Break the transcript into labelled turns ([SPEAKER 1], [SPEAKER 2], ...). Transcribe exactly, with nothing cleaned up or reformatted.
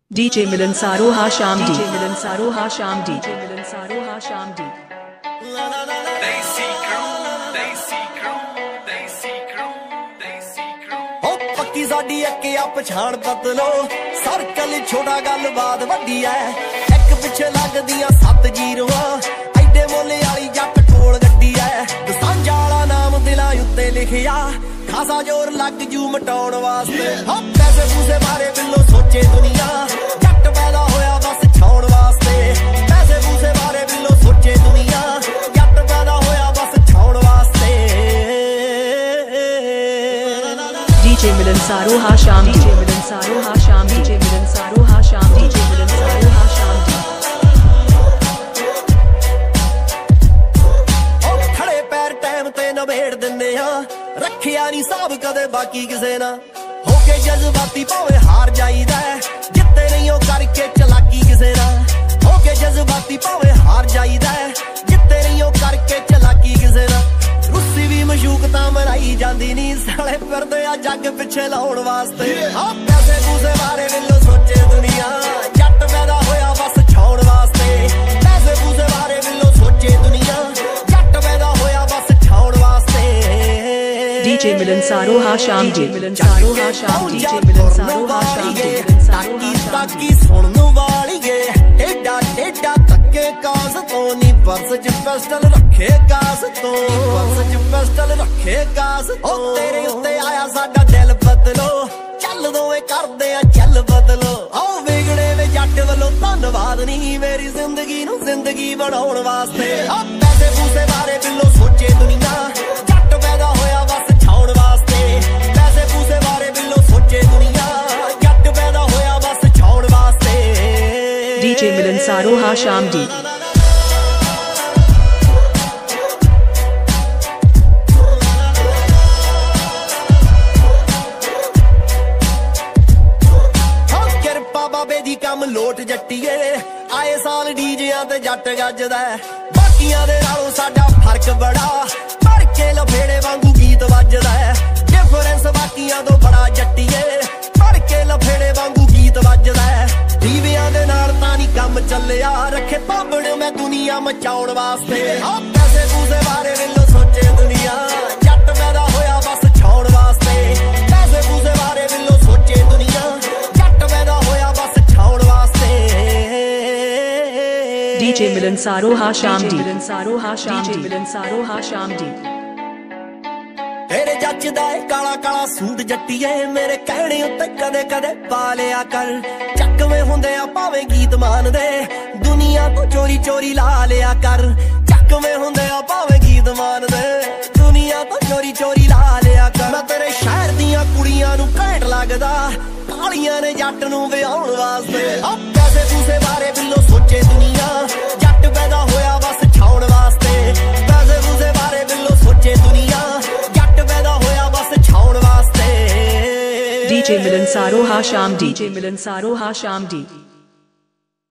[SPEAKER 1] DJ मिलन सारोहा शाम DJ मिलन सारोहा शाम DJ मिलन सारोहा शाम डी
[SPEAKER 2] पक्की साडी अके पछाण बदलो सर्कल छोटा गल बात वड्डी है एक पिछे लगदियां सत्त जीरोआ एडे मोले वाली जट कोल गड्डी है सांझा वाला नाम दिलां उत्ते लिखिया खासा जोर लग जू मटाउण वास्ते हो पैसे पूसे मारे बिल्लो सोचे दुनिया जट पैदा होया बस छाउण वास्ते पैसे पूसे मारे बिल्लो सोचे दुनिया जट पैदा होया बस छाउण वास्ते
[SPEAKER 1] डीजे मिलन सारोहा शाम डीजे मिलन सारोहा शाम डीजे मिलन सारोहा शाम डीजे मिलन सारोहा शाम डी
[SPEAKER 2] ओ खड़े पैर टाइम ते नवेड़ दिंदे आ रखिया नहीं साहब कदे बाकी किसे ना होके जज्बाती भावे हार जाईदा जिते नहीं हो करके चलाकी किसे ना होके जज्बाती भावे हार जाईदा जिते नहीं हो करके चलाकी किसे ना रुस्सी भी मशूकता मनाई जाती नहीं साले फिरदे आ जग पिछे लाउण वास्ते आ पैसे पूसे बारे बिल्लो सोचे दुनिया जट पैदा होया बस छाउण वास्ते पैसे पूसे बारे बिल्लो सोचे दुनिया जट पैदा होया बस छाउण वास्ते
[SPEAKER 1] डीजे मिलन सारोहा शाम डीजे मिलन सारोहा शाम डीजे मिलन सारोहा शाम डीजे मिलन सारोहा
[SPEAKER 2] ताकी सुनन वालीए एडा एडा तक्के कास तो नी पर्स च पिस्टल रखे कास तो पर्स च पिस्टल रखे कास ओ तेरे उत्ते आया साडा दिल बदलो चल दोवे करदे आ चल बदलो ओ विगड़े वे जट वल्लों धन्नवाद नी मेरी जिंदगी नूं जिंदगी बनाउण वास्ते ओ पैसे पूसे बारे बिल्लो सोचे दुनिया जट पैदा होया बस छाउण वास्ते पैसे पूसे बारे बिल्लो सोचे दुनिया जट पैदा होया बस छाउण वास्ते
[SPEAKER 1] डीजे मिलन सारोहा शाम डी बाबे दी कम लोट जट्टीए आए साल डीजियां ते जट गजदा बाकियां दे नालों साडा फर्क बड़ा भर के लफेड़े वांगू गीत वजदा डिफरेंस बाकियां तो बड़ा जट्टीए भर के लफेड़े वांगू गीत वजदा दीवियां दे नाल तां नी कम चलिया रखे भाबड़ मैं दुनिया मचाउण वास्ते आ पैसे पूसे बारे बिल्लो सोचे दुनिया जट पैदा होया बस छाउण वास्ते पैसे पूसे बारे बिल्लो सोचे दुनिया डीजे मिलन सारोहा शाम डी मिलन सारोहा शाम डी मिलन सारोहा शाम डी
[SPEAKER 2] तेरे जचदा है काला काला सूट जट्टीए मेरे कहने उत्ते कदे कदे पा लिया कर चकवे हुंदे आ भावे गीत मान दे दुनिया तो चोरी चोरी ला लिया कर चकवे हुंदे आ भावे गीत मान दे दुनिया तो चोरी चोरी ला लिया कर मैं तेरे शहर दियां कुड़ियां नूं घैंट लगदा कालियां ने जट नूं विआउण वास्ते आ पैसे पूसे बारे बिल्लो सोचे दुनिया जट पैदा होया बस छाउण वास्ते पैसे पूसे बारे बिल्लो सोचे दुनिया जट पैदा होया बस छाउण वास्ते
[SPEAKER 1] डीजे मिलन सारोहा शाम डीजे मिलन सारोहा शाम डी